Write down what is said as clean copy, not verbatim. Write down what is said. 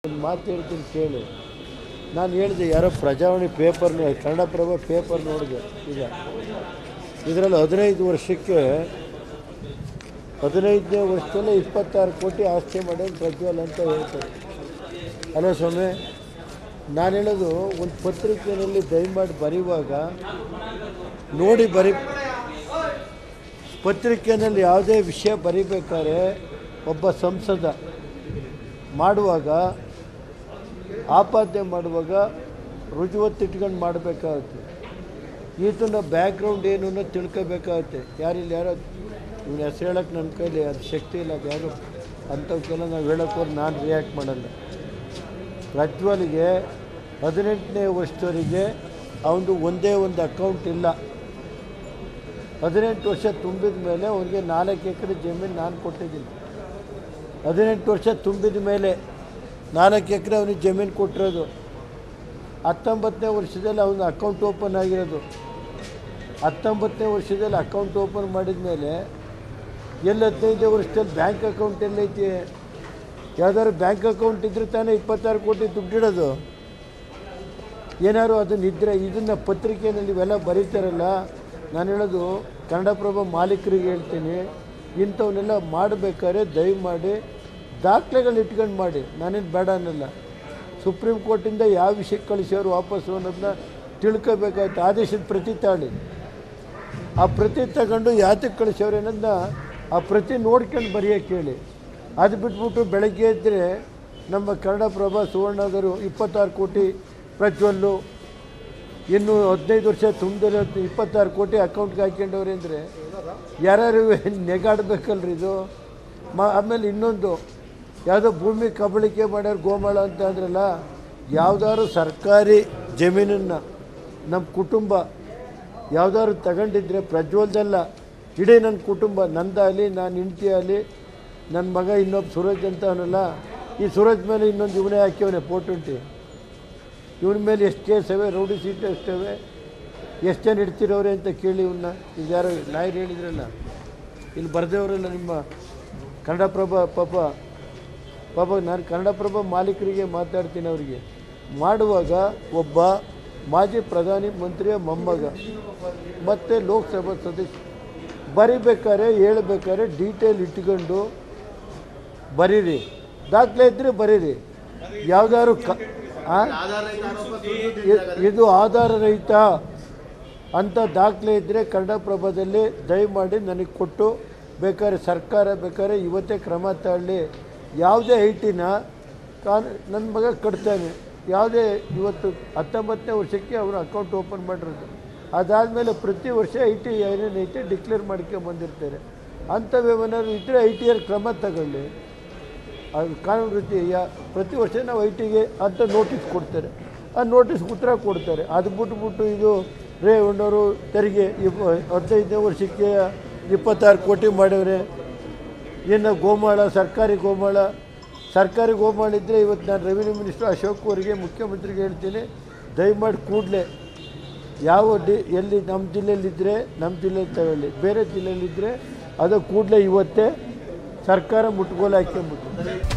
ಒಂದು ಮಾತು ಹೇಳ್ತೀನಿ ಕೇಳಿ. ನಾನು ಹೇಳಿದೆ, ಯಾರೋ ಪ್ರಜಾವಾಣಿ ಪೇಪರ್ನ ಕನ್ನಡಪ್ರಭ ಪೇಪರ್ ನೋಡಿದೆ. ಈಗ ಇದರಲ್ಲಿ 15 ವರ್ಷಕ್ಕೆ 15ನೇ ವರ್ಷದಲ್ಲೇ 26 ಕೋಟಿ ಆಸ್ತಿ ಮಾಡೋದು ಪ್ರಜ್ವಲ್ ಅಂತ ಹೇಳ್ತಾರೆ. ಅಲ್ಲ ಸ್ವಾಮಿ, ನಾನು ಹೇಳೋದು, ಒಂದು ಪತ್ರಿಕೆಯಲ್ಲಿ ದಯಮಾಡಿ ಬರೆಯುವಾಗ ನೋಡಿ ಪತ್ರಿಕೆಯಲ್ಲಿ ಯಾವುದೇ ವಿಷಯ ಬರಿಬೇಕಾದ್ರೆ ಒಬ್ಬ ಸಂಸದ ಮಾಡುವಾಗ, ಆಪಾದನೆ ಮಾಡುವಾಗ ರುಜುವತ್ತಿಟ್ಕೊಂಡು ಮಾಡಬೇಕಾಗುತ್ತೆ. ಈತನ ಬ್ಯಾಕ್ಗ್ರೌಂಡ್ ಏನು ಅನ್ನೋದು ತಿಳ್ಕೋಬೇಕಾಗುತ್ತೆ. ಯಾರೋ ಇವನು ಹೆಸರು ಹೇಳೋಕ್ಕೆ ನನ್ನ ಕೈಲಿ ಅದು ಶಕ್ತಿ ಇಲ್ಲ. ಅದು ಯಾರು ಅಂಥವಕ್ಕೆಲ್ಲ ನಾವು ಹೇಳೋಕ್ಕೋರು ನಾನು ರಿಯಾಕ್ಟ್ ಮಾಡಲ್ಲ. ಪ್ರಜ್ವಲ್ಗೆ 18ನೇ ವರ್ಷದವರೆಗೆ ಅವನದು ಒಂದೇ ಒಂದು ಅಕೌಂಟ್ ಇಲ್ಲ. 18 ವರ್ಷ ತುಂಬಿದ ಮೇಲೆ ಅವನಿಗೆ 4 ಎಕರೆ ಜಮೀನು ನಾನು ಕೊಟ್ಟಿದ್ದೀನಿ. 18 ವರ್ಷ ತುಂಬಿದ ಮೇಲೆ 4 ಎಕರೆ ಅವನಿಗೆ ಜಮೀನು ಕೊಟ್ಟಿರೋದು. 19ನೇ ವರ್ಷದಲ್ಲಿ ಅವನ ಅಕೌಂಟ್ ಓಪನ್ ಆಗಿರೋದು. 19ನೇ ವರ್ಷದಲ್ಲಿ ಅಕೌಂಟ್ ಓಪನ್ ಮಾಡಿದ ಮೇಲೆ 15ನೇ ವರ್ಷದಲ್ಲಿ ಬ್ಯಾಂಕ್ ಅಕೌಂಟ್ ಎಲ್ಲೈತಿ? ಯಾವ್ದಾದ್ರು ಬ್ಯಾಂಕ್ ಅಕೌಂಟ್ ಇದ್ರೆ ತಾನೇ 26 ಕೋಟಿ ದುಡ್ಡಿಡೋದು. ಏನಾದ್ರು ಅದನ್ನಿದ್ದರೆ ಇದನ್ನು ಪತ್ರಿಕೆಯಲ್ಲಿ ಇವೆಲ್ಲ ಬರೀತಾರಲ್ಲ. ನಾನು ಹೇಳೋದು, ಕನ್ನಡಪ್ರಭ ಮಾಲೀಕರಿಗೆ ಹೇಳ್ತೀನಿ, ಇಂಥವನ್ನೆಲ್ಲ ಮಾಡಬೇಕಾದ್ರೆ ದಯಮಾಡಿ ದಾಖಲೆಗಳು ಇಟ್ಕೊಂಡು ಮಾಡಿ. ನಾನೇನು ಬೇಡ ಅನ್ನಲ್ಲ. ಸುಪ್ರೀಂ ಕೋರ್ಟಿಂದ ಯಾವ ವಿಷಯಕ್ಕೆ ಕಳಿಸೋರು ವಾಪಸ್ಸು ಅನ್ನೋದನ್ನ ತಿಳ್ಕೋಬೇಕಾಯ್ತು. ಆದೇಶದ ಪ್ರತಿ ತಾಳಿ, ಆ ಪ್ರತಿ ತಗೊಂಡು ಯಾತಕ್ಕೆ ಕಳಿಸೋರು ಅನ್ನೋದನ್ನ ಆ ಪ್ರತಿ ನೋಡ್ಕೊಂಡು ಬರೆಯೋಕ್ಕೆ ಹೇಳಿ. ಅದು ಬಿಟ್ಬಿಟ್ಟು ಬೆಳಗ್ಗೆ ಇದ್ದರೆ ನಮ್ಮ ಕನ್ನಡಪ್ರಭ ಸುವರ್ಣದರು 26 ಕೋಟಿ ಪ್ರಜ್ವಲ್ಲು, ಇನ್ನು 15 ವರ್ಷ ತುಂಬಿದ್ರೆ 26 ಕೋಟಿ ಅಕೌಂಟ್ಗೆ ಹಾಕ್ಕೊಂಡವ್ರೆ ಅಂದರೆ ಯಾರು ನೆಗಾಡಬೇಕಲ್ರಿ ಇದು. ಆಮೇಲೆ ಇನ್ನೊಂದು, ಯಾವುದೋ ಭೂಮಿ ಕಬಳಿಕೆ ಮಾಡ್ಯಾರ ಗೋಮಾಳ ಅಂತ ಅಂದ್ರಲ್ಲ. ಯಾವುದಾದ್ರು ಸರ್ಕಾರಿ ಜಮೀನನ್ನು ನಮ್ಮ ಕುಟುಂಬ ಯಾವುದಾದ್ರು ತಗೊಂಡಿದ್ರೆ ಪ್ರಜ್ವಲ್ದಲ್ಲ, ಇಡೀ ನನ್ನ ಕುಟುಂಬ, ನಂದಾಗಲಿ, ನಾನು ಹೆಂಡತಿ ಆಗಲಿ, ನನ್ನ ಮಗ ಇನ್ನೊಬ್ಬ ಸೂರಜ್ ಅಂತ ಅವನಲ್ಲ, ಈ ಸೂರಜ್ ಮೇಲೆ ಇನ್ನೊಂದು ಇವನೇ ಹಾಕ್ಯವನೆ 420. ಇವನ ಮೇಲೆ ಎಷ್ಟು ಕೇಸ್ ಇವೆ, ರೌಡಿ ಸೀಟ್ ಎಷ್ಟವೆ, ಎಷ್ಟು ಜನ ಇಡ್ತಿರೋರೆ ಅಂತ ಕೇಳಿ ಇವನ್ನ. ಈಗ ಯಾರೋ ಲಾಯರ್ ಹೇಳಿದ್ರಲ್ಲ, ಇಲ್ಲಿ ಬರೆದವರಲ್ಲ ನಿಮ್ಮ ಕನ್ನಡಪ್ರಭ. ಪಾಪ ನಾನು ಕನ್ನಡಪ್ರಭ ಮಾಲೀಕರಿಗೆ ಮಾತಾಡ್ತೀನಿ. ಅವರಿಗೆ ಮಾಡುವಾಗ ಒಬ್ಬ ಮಾಜಿ ಪ್ರಧಾನಿ ಮಂತ್ರಿಯ ಮೊಮ್ಮಗ ಮತ್ತು ಲೋಕಸಭಾ ಸದಸ್ಯ ಬರಿಬೇಕಾದ್ರೆ ಹೇಳ್ಬೇಕಾದ್ರೆ ಡೀಟೇಲ್ ಇಟ್ಕೊಂಡು ಬರೀರಿ. ದಾಖಲೆ ಇದ್ದರೆ ಬರೀರಿ. ಯಾವುದಾದ್ರು ಇದು ಆಧಾರ ರಹಿತ ಅಂತ ದಾಖಲೆ ಇದ್ದರೆ ಕನ್ನಡಪ್ರಭದಲ್ಲಿ ದಯಮಾಡಿ ನನಗೆ ಕೊಟ್ಟು, ಬೇಕಾದ್ರೆ ಸರ್ಕಾರ ಬೇಕಾದ್ರೆ ಇವತ್ತೇ ಕ್ರಮ ತಗೊಳ್ಳಿ. ಯಾವುದೇ ಐಟಿನ ನನ್ನ ಮಗ ಕಟ್ತಾನೆ, ಯಾವುದೇ ಇವತ್ತು 19ನೇ ವರ್ಷಕ್ಕೆ ಅವರು ಅಕೌಂಟ್ ಓಪನ್ ಮಾಡಿರೋದು. ಅದಾದಮೇಲೆ ಪ್ರತಿ ವರ್ಷ ಐಟಿ ಏನೇನೈತೆ ಡಿಕ್ಲೇರ್ ಮಾಡ್ಕೊಂಬಂದಿರ್ತಾರೆ. ಅಂಥವೇನಾದ್ರು ಇದ್ದರೆ ಐಟಿಯಲ್ಲಿ ಕ್ರಮ ತಗೊಳ್ಳಿ. ಅದು ಕಾನೂನು ರೀತಿ ಪ್ರತಿ ವರ್ಷ ನಾವು ಐಟಿಗೆ ಅಂತ ನೋಟಿಸ್ ಕೊಡ್ತಾರೆ. ಆ ನೋಟಿಸ್ ಉತ್ತರ ಕೊಡ್ತಾರೆ. ಅದು ಬಿಟ್ಬಿಟ್ಟು ಇದು ರೇವಣ್ಣವರು ತೆರಿಗೆ 15ನೇ ವರ್ಷಕ್ಕೆ 26 ಕೋಟಿ ಮಾಡವ್ರೆ. ಇನ್ನು ಗೋಮಾಳ, ಸರ್ಕಾರಿ ಗೋಮಾಳ ಇದ್ದರೆ ಇವತ್ತು ನಾನು ರೆವಿನ್ಯೂ ಮಿನಿಸ್ಟರ್ ಅಶೋಕ್ ಅವರಿಗೆ, ಮುಖ್ಯಮಂತ್ರಿಗೆ ಹೇಳ್ತೀನಿ, ದಯಮಾಡಿ ಕೂಡಲೇ ಎಲ್ಲಿ ನಮ್ಮ ಜಿಲ್ಲೆಯಲ್ಲಿದ್ದರೆ ನಮ್ಮ ಜಿಲ್ಲೆಯಲ್ಲಿ ತಗೊಳ್ಳಿ, ಬೇರೆ ಜಿಲ್ಲೆಯಲ್ಲಿದ್ದರೆ ಅದು ಕೂಡಲೇ ಇವತ್ತೇ ಸರ್ಕಾರ ಮುಟ್ಗೋಲು ಹಾಕ್ಕೊಂಬಿಟ್ಟು